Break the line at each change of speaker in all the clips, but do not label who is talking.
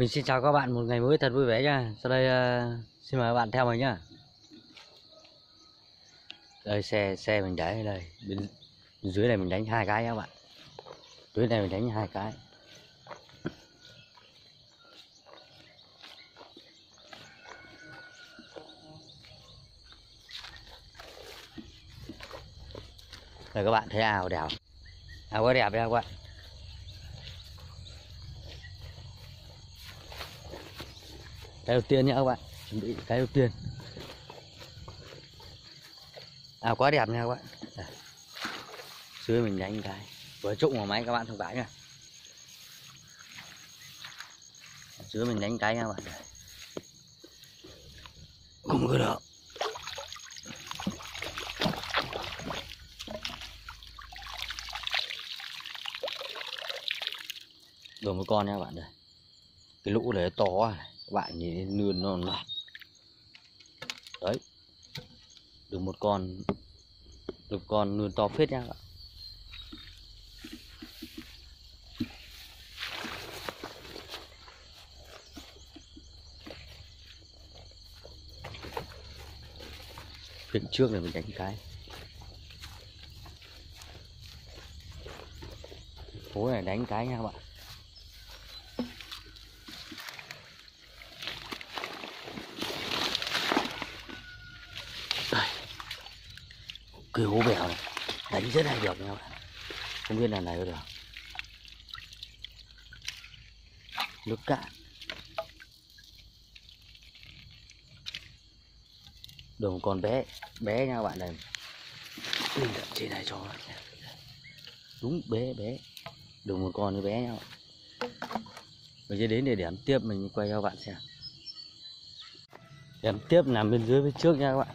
Mình xin chào các bạn một ngày mới thật vui vẻ nha. Sau đây xin mời các bạn theo mình nhá. Đây xe mình đẩy đây. Bên dưới này mình đánh 2 cái các bạn. Dưới này mình đánh 2 cái. Đây các bạn thấy ao đẹp. Ao quá đẹp đấy các bạn. Cái đầu tiên nhá các bạn, chuẩn bị cái đầu tiên. Ao quá đẹp nha các bạn. Đây. Dưới mình đánh cái vừa trụng vào máy các bạn thông báo nha. Dưới mình đánh cái nha các bạn. Đây. Không có được. Được một con nha các bạn. Đây. Cái lũ này to quá. Các bạn nhìn lươn nó loạt. Đấy. Được một con. Được con lươn to phết nha các bạn. Phía trước này mình đánh cái. Phố này đánh cái nha các bạn. Đây. Cái hố bèo này đánh rất là được nha các bạn. Không biết là này có được. Nước cạn. Được một con bé nha các bạn này. Lên trên này cho đúng bé được một con như bé nha. Bây giờ đến địa điểm tiếp mình quay cho các bạn xem. Điểm tiếp nằm bên dưới phía trước nha các bạn.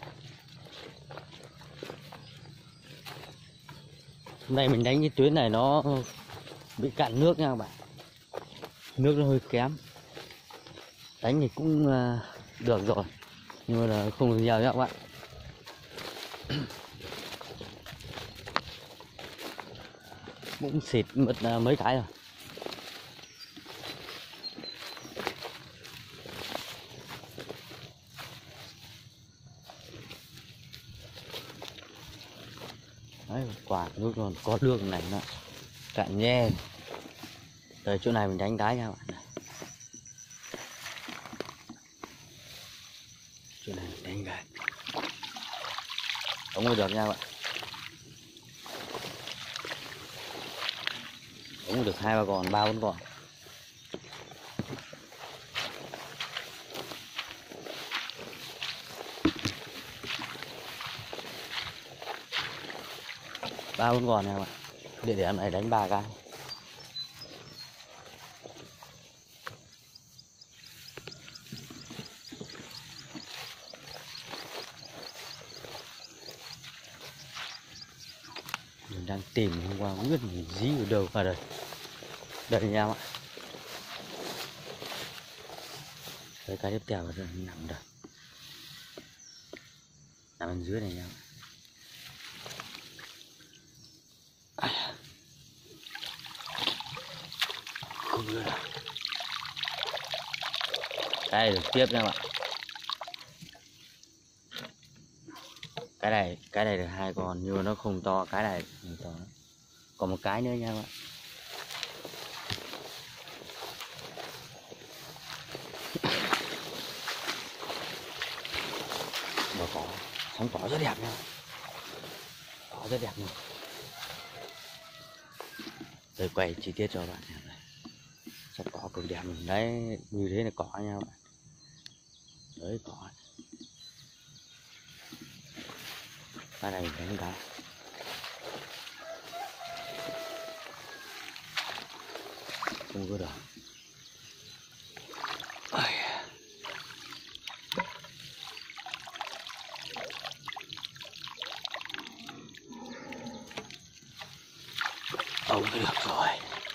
Hôm nay mình đánh cái tuyến này nó bị cạn nước nha các bạn. Nước nó hơi kém. Đánh thì cũng được rồi, nhưng mà là không được nhiều nha các bạn. Cũng xịt mất mấy cái rồi. Đấy, quả nước còn có nước này nữa. Cạn nhe. Đây chỗ này mình đánh cái nha các bạn. Chỗ này mình đánh cái. Không có được nha các bạn. Không được 2-3 con, 3-4 con. Ba bốn con nha các bạn. Địa điểm này đánh 3 cái. Mình đang tìm hôm qua không biết mình dí ở đâu vào đây. Đây nha các bạn. Đây cái tiếp theo là nằm đây. Nằm bên dưới này nha. Không nữa nào. Cái này được tiếp nha các bạn. Cái này được 2 con nhưng mà nó không to, cái này không to. Còn một cái nữa nha các bạn. Mà có sóng cỏ rất đẹp nha. Cỏ rất đẹp luôn. Đây quay chi tiết cho các bạn xem này. Sóng cỏ cực đẹp luôn. Đấy, như thế là cỏ nha các bạn. Đấy cỏ. Cái này đánh cái. Không có được. Không có được rồi.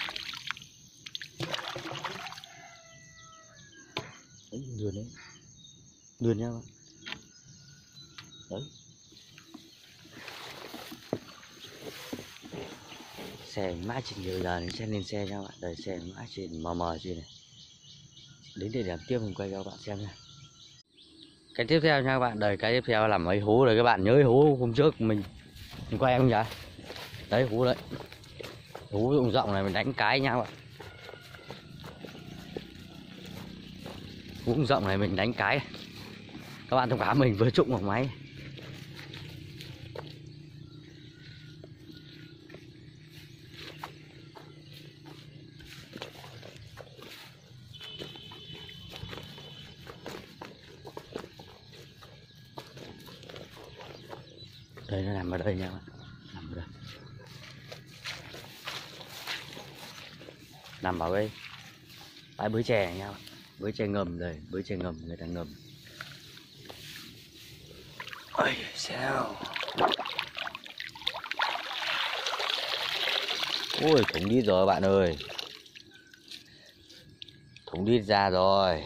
Đấy, lươn đấy. Lươn nha các bạn. Đấy. Xe mãi trên nhiều giờ nên xe lên xe nha các bạn. Đây xe mãi trên mờ trên này. đến địa điểm tiếp mình quay cho các bạn xem nha. Cái tiếp theo nha các bạn, đây cái tiếp theo là mấy hố rồi các bạn nhớ cái hố hôm trước mình quay không nhỉ? Đấy hố đấy, hố rộng rộng này mình đánh cái nha các bạn. Hố rộng này mình đánh cái, các bạn thông cảm mình vừa trụng vào máy. Đây nó nằm ở đây nha các bạn, nằm ở đây, nằm ở cái bãi bới chè nha, bới chè ngầm đây, bới chè ngầm người ta ngầm. Ôi sao? Ôi thủng đít rồi bạn ơi, thủng đít ra rồi,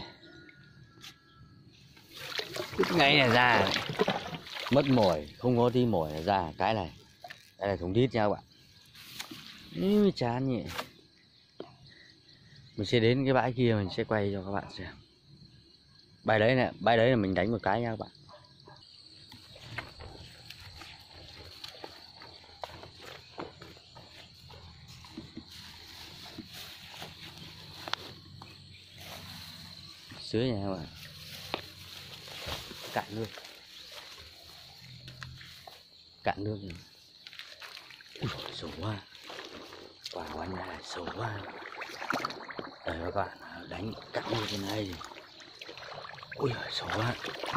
ngay này ra này. Mất mồi, không có tí mồi là ra cái này, đây là thủng đít nha các bạn. Chán nhỉ. Mình sẽ đến cái bãi kia mình sẽ quay cho các bạn xem. Bãi đấy nè, bãi đấy là mình đánh một cái nha các bạn. Dưới nha các bạn, cạn nước, cạn nước này. Ui sâu quá, quả quán này sâu quá. Đây các bạn, đánh cạn như thế này. Ui sâu quá.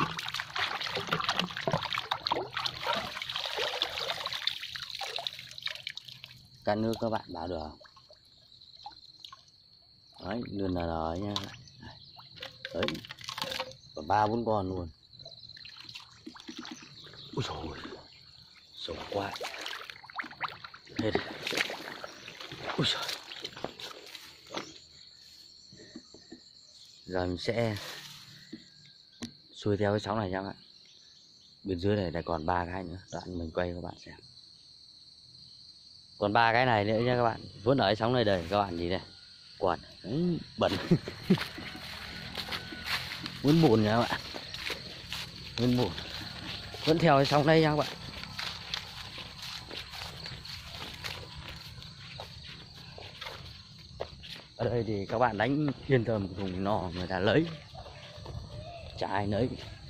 Cạn nước các bạn bảo được không? Đấy, luôn là rồi nha. Đấy, còn 3-4 con luôn. Ui trời, sâu quá. Hết. Ui trời. Giờ mình sẽ xuôi theo cái sóng này nha các bạn. Bên dưới này lại còn 3 cái nữa, đoạn mình quay cho các bạn xem. Còn 3 cái này nữa nha các bạn, vẫn ở cái sóng này đây các bạn nhìn này. Quạt bẩn. Muốn bùn nha các bạn, muốn bùn, vẫn theo cái sóng đây nha các bạn. Ở đây thì các bạn đánh yên tâm, thùng nọ người ta lấy, chả ai lấy.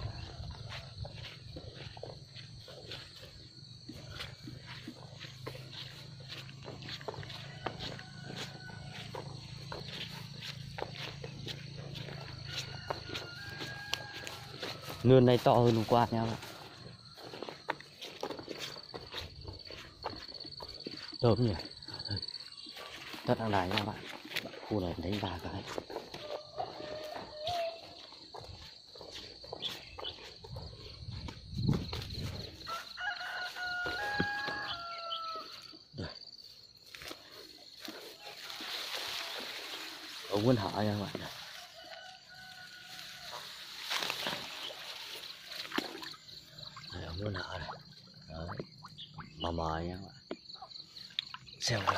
Nườn này to hơn hôm qua nha các bạn. Đớm nhỉ. Tất đang này nha các bạn, khu này đánh 3 cái. Đây. Ống muốn hở nha các bạn. Đây. Đây, ống muốn hở này. Đấy. Mờ mờ nha các bạn. Xem rồi.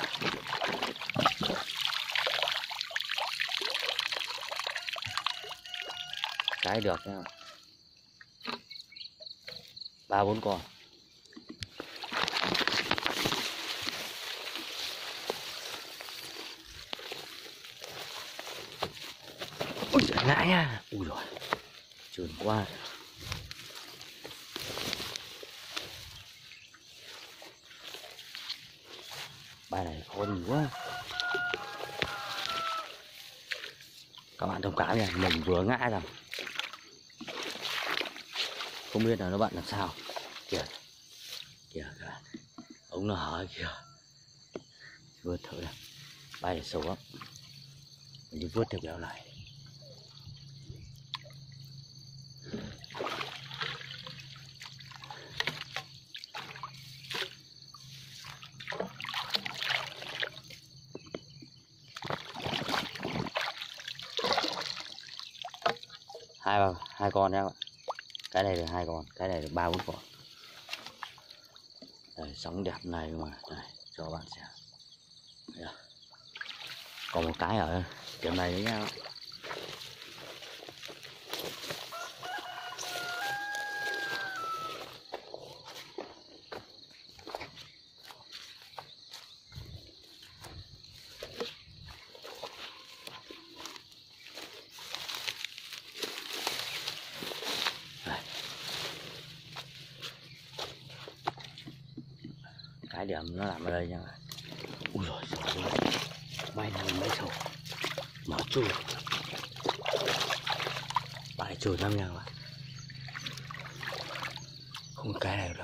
Cái được nha. 3-4 con. Ui ngại nha. Ui rồi, trơn quá. Bài này khó nhìn quá. Các bạn thông cảm nha, mình vừa ngã rồi, không biết là nó bận làm sao. Kìa, kìa các bạn, ống nó hở kìa. Vớt thử này, bài này sâu lắm, mình đi vớt theo kéo này. Hai con nha các bạn. Cái này được 2 con, cái này được 3-4 con. Đây, sóng đẹp này mà, đây cho các bạn xem. Đây. Còn một cái ở điểm này nữa nha. điểm nó làm ở đây nha. Ui rồi, may là mình mấy sầu mở chui, bài chui lắm nha các bạn, không cái này được.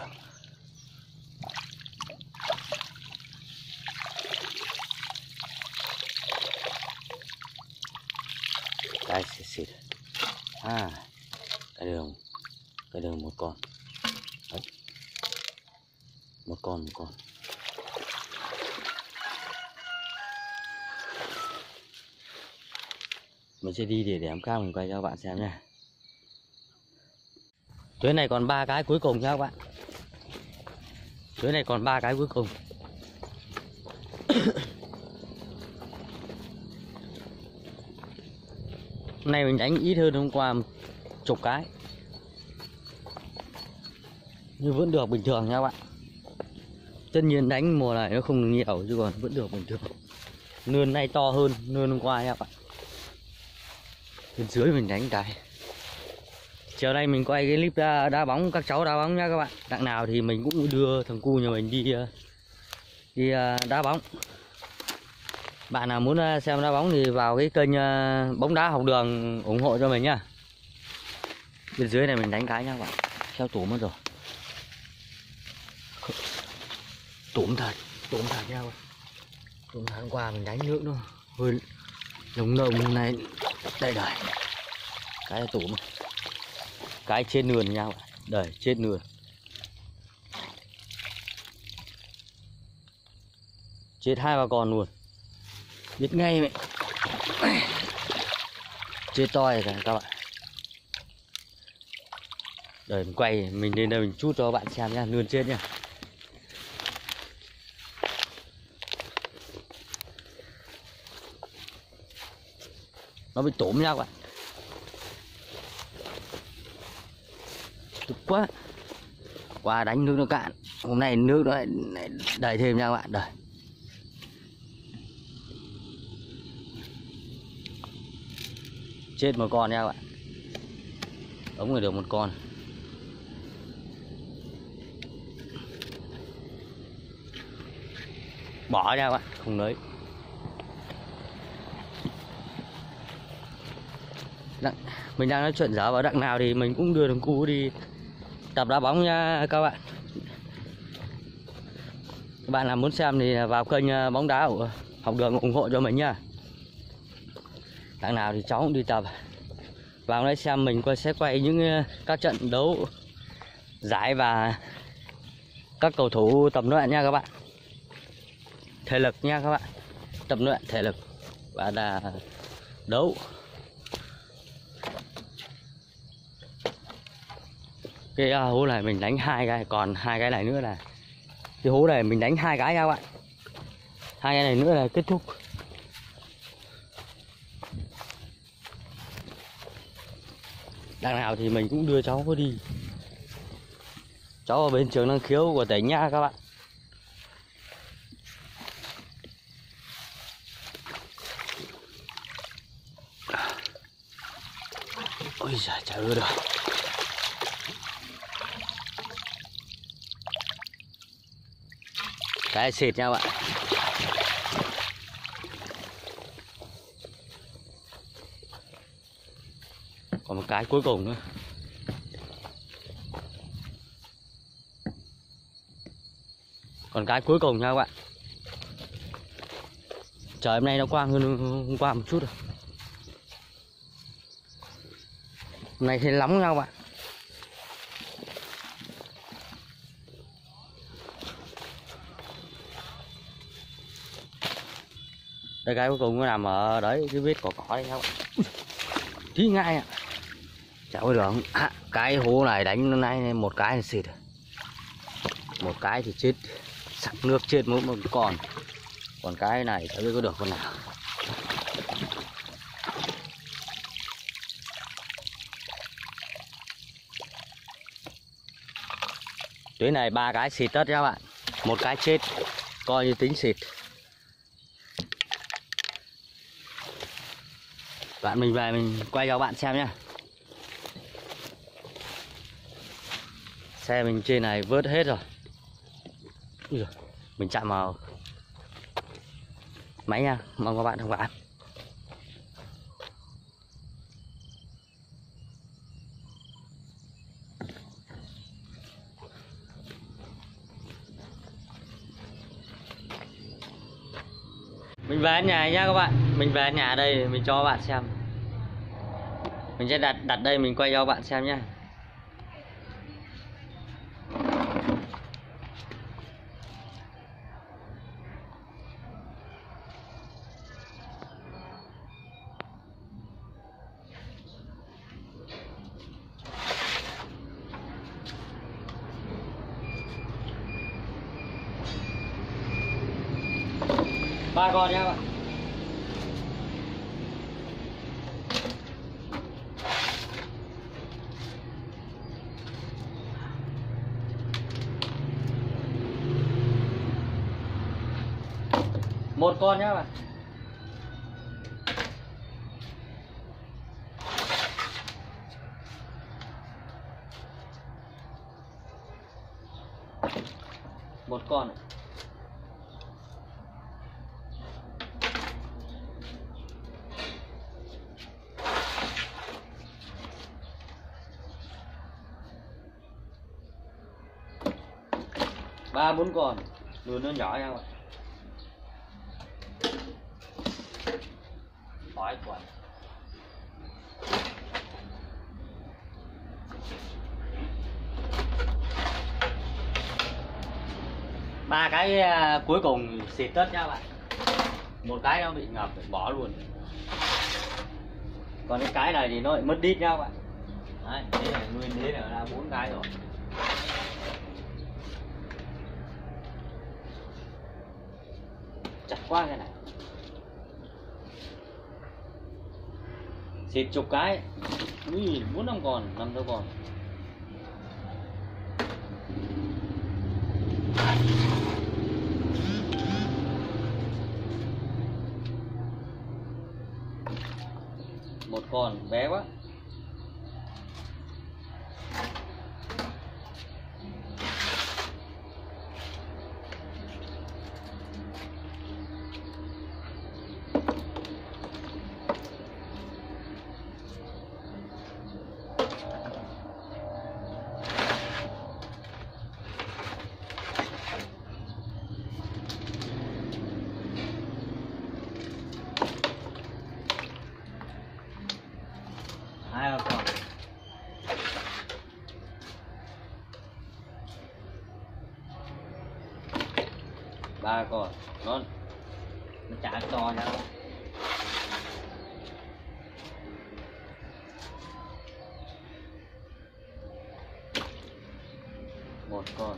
Cái xịt cái đường một con. Đấy. một con mình sẽ đi để đếm cao, mình quay cho các bạn xem nha. Tuyến này còn 3 cái cuối cùng nha các bạn, tuyến này còn 3 cái cuối cùng. Hôm nay mình đánh ít hơn hôm qua 10 cái, nhưng vẫn được bình thường nha các bạn. Tất nhiên đánh mùa này nó không được nhiều chứ còn vẫn được bình thường. Nươn này to hơn nươn hôm qua nha các bạn. Bên dưới mình đánh cái. Chiều nay mình quay cái clip đá bóng, các cháu đá bóng nha các bạn. Đặng nào thì mình cũng đưa thằng cu nhà mình đi đá bóng. Bạn nào muốn xem đá bóng thì vào cái kênh Bóng Đá Học Đường ủng hộ cho mình nhá. Bên dưới này mình đánh cái nha các bạn. Theo tủ mất rồi. Tủm thật nha các bạn. Tủm tháng qua mình đánh nước nó hơi lồng này đây đời. Cái là tủm. Cái trên nườn nha các bạn. Đây, chết nườn. Chết 2-3 con luôn. Biết ngay mẹ. Chết to rồi các bạn. Đây mình quay, mình lên đây mình chút cho các bạn xem nha, nườn chết nha. Nó bị tổm nha các bạn. Tức quá. Qua đánh nước nó cạn. Hôm nay nước nó lại đầy thêm nha các bạn. Đây. Chết một con nha các bạn. Ống người được một con. Bỏ nha các bạn, không lấy. Mình đang nói chuyện dở vào đặng nào thì mình cũng đưa thằng cu đi tập đá bóng nha các bạn. Các bạn nào muốn xem thì vào kênh Bóng Đá Học Đường ủng hộ cho mình nha. Đặng nào thì cháu cũng đi tập. Vào đây xem mình sẽ quay những các trận đấu giải và các cầu thủ tập luyện nha các bạn. Thể lực nha các bạn. Tập luyện thể lực và là đấu. Cái hố này mình đánh 2 cái, còn 2 cái này nữa là cái hố này mình đánh 2 cái nha các bạn. 2 cái này nữa là kết thúc. Đằng nào thì mình cũng đưa cháu có đi. Cháu ở bên trường năng khiếu của tỉnh nha các bạn. Ôi giời, chả ưa được. Cái xịt nha các bạn. Còn một cái cuối cùng nữa. Còn cái cuối cùng nha các bạn. Trời hôm nay nó quang hơn hôm qua một chút rồi. Hôm nay thì nóng nha các bạn. Đây cái cuối cùng nó nằm ở đấy, cái vết cỏ đấy các bạn. Tí ngay ạ. Chả có được. Cái hố này đánh hôm nay một cái là xịt. Một cái thì chết. Sặc nước chết mỗi một con. Còn cái này chả biết có được con nào. Tuyến này 3 cái xịt tất nha các bạn. Một cái chết, coi như tính xịt. Bạn mình về mình quay cho các bạn xem nhá. Xe mình trên này vớt hết rồi. Ui giời, mình chạm vào máy nha, mong các bạn thông cảm. Mình về nhà nhá các bạn, mình về nhà đây mình cho các bạn xem. Mình sẽ đặt đây mình quay cho các bạn xem nhá. Ba con nhá các bạn. Một con nhá các bạn. Một con này. Ba bốn con, lươn nó nhỏ nha các bạn. Đói quá. Ba cái cuối cùng xịt tất nha các bạn. Một cái nó bị ngập phải bỏ luôn. Còn cái này thì nó lại mất đít nha các bạn. Đấy, thế là nguyên thế là đã 4 cái rồi. Chặt quá cái này. Xịt chục cái. Ui, 4-5 con, 5-6 con. Một con bé quá. Hai con. Ba con. Nó chả to nha. Một con.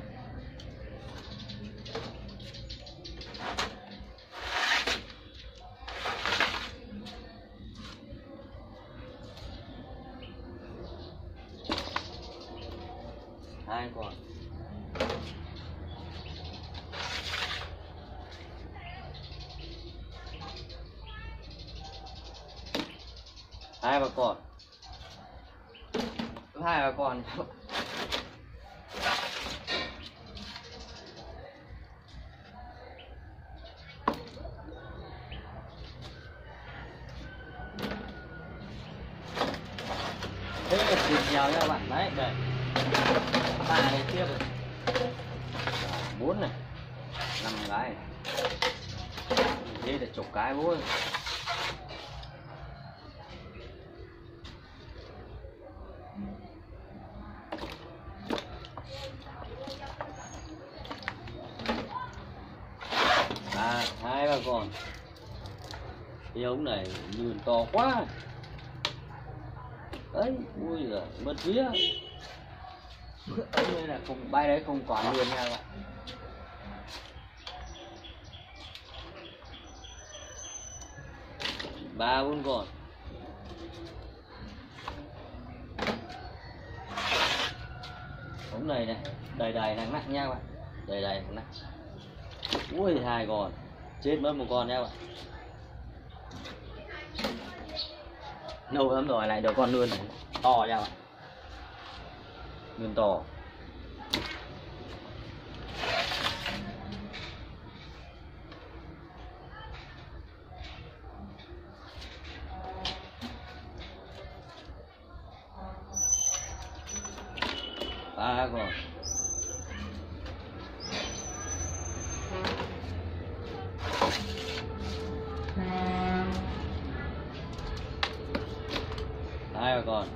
Hai con. Hai ba con. Hai ba con. Thế là thịt nhiều nha các bạn. Đấy, đây. Ba này tiếp rồi. 4 này. 5 cái này. Thế là chục cái bố ơi. Hai ba con. Cái ống này lươn to quá. Đấy, ui giời, mất vía. Ống này là không bay đấy không còn lươn nha các bạn. Ba bốn con. Ống này này, đầy đầy nặng nặng nha các bạn. Đầy đầy nặng nặng. Ui, hai con. Chết mất một con nha các bạn. Lâu lắm rồi lại được con lươn này. To nha các bạn. Lươn to. 3 con. Hai con.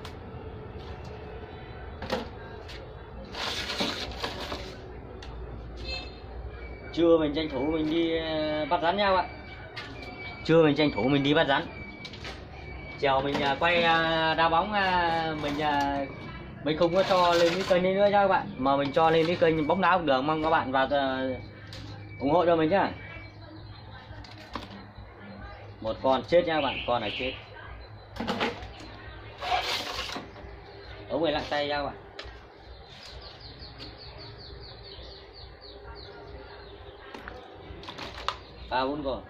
Trưa mình tranh thủ mình đi bắt rắn nha các bạn. Trưa mình tranh thủ mình đi bắt rắn. Chiều mình quay đá bóng, mình không có cho lên cái kênh này nữa nha các bạn, mà mình cho lên cái kênh bóng đá học đường. Mong các bạn vào ủng hộ cho mình nhá. Một con chết nha các bạn, con này chết. Ống này lặng tay nha các bạn. Ba bốn con.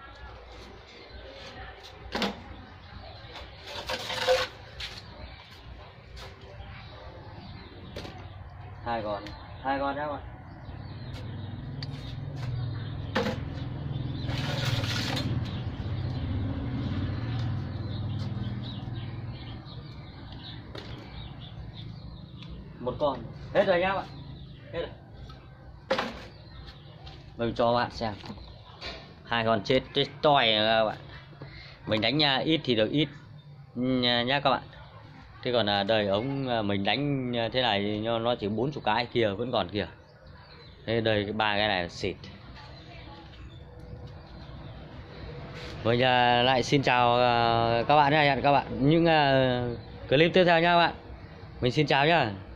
Hai con nha các bạn. Một con hết rồi nhá các bạn, hết rồi. Mình cho các bạn xem hai con chết toi các bạn. Mình đánh ít thì được ít nha các bạn. Thế còn đời ống mình đánh thế này nó chỉ 40 cái, kia vẫn còn kìa. Thế đời ba cái này là xịt. Mình lại xin chào các bạn nha, hẹn các bạn những clip tiếp theo nha các bạn. Mình xin chào nhá.